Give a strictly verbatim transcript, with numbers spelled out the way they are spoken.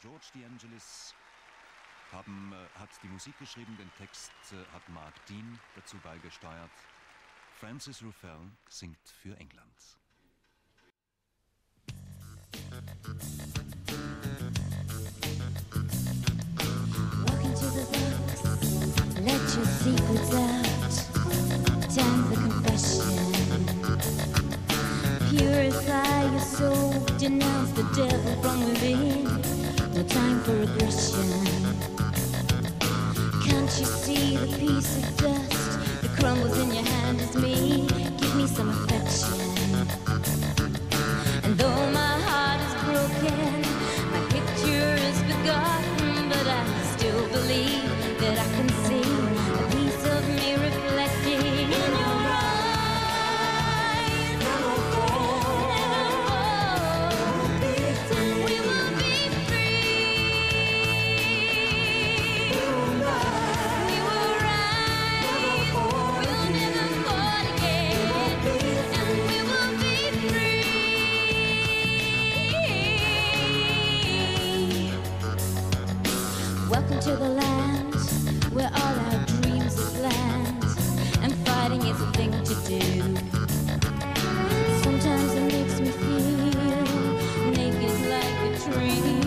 George DeAngelis haben, äh, hat die Musik geschrieben, den Text äh, hat Mark Dean dazu beigesteuert. Francis Ruffelle singt für England. Walk into the box, let your secrets out. Time for confession. Purify your soul, denounce the devil from within. No time for aggression. Can't you see the piece of dust that crumbles in your hand is me? Give me some affection. And though my heart is broken, my picture is forgotten, but I still believe that I can see a piece of me reflecting in your eyes. Never fall, never fall. And we will be free. We will rise, we will rise. We'll never fall again. And we will be free. Welcome to the land where all our dreams are planned, and fighting is a thing to do. Sometimes it makes me feel naked like a tree.